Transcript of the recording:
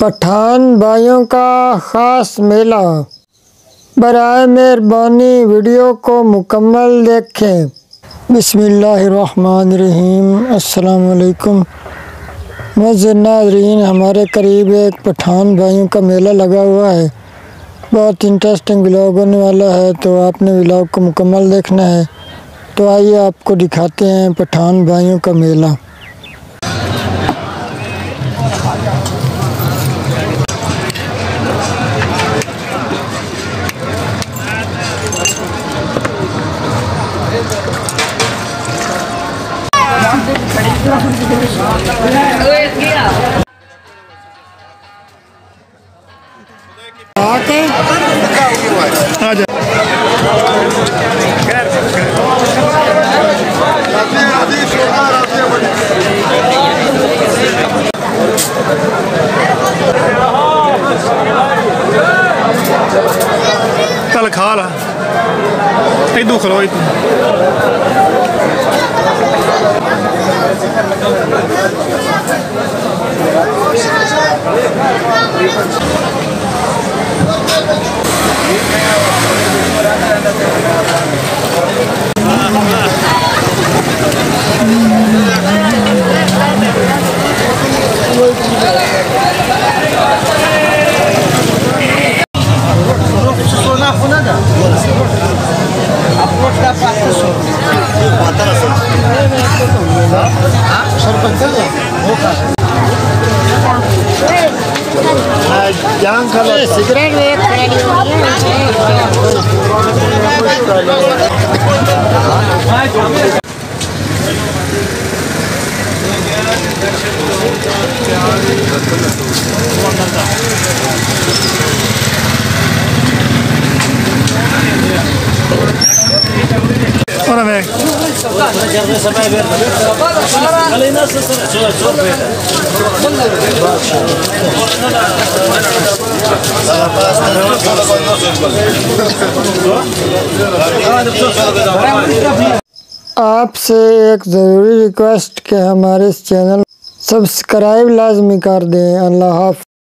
पठान भाइयों का ख़ास मेला। बराए मेहरबानी वीडियो को मुकम्मल देखें। बिस्मिल्लाहिर्रहमानिर्रहीम। अस्सलाम वालेकुम। मुअज़्ज़िज़ नाज़रीन, हमारे करीब एक पठान भाइयों का मेला लगा हुआ है। बहुत इंटरेस्टिंग व्लॉग होने वाला है, तो आपने व्लॉग को मुकम्मल देखना है। तो आइए आपको दिखाते हैं पठान भाइयों का मेला। चल खा ला, इधू खलो इधू। Jangan kalau sigaret Mana Meg? आपसे एक ज़रूरी रिक्वेस्ट कि हमारे इस चैनल सब्सक्राइब लाजमी कर दें। अल्लाह हाफ़िज़।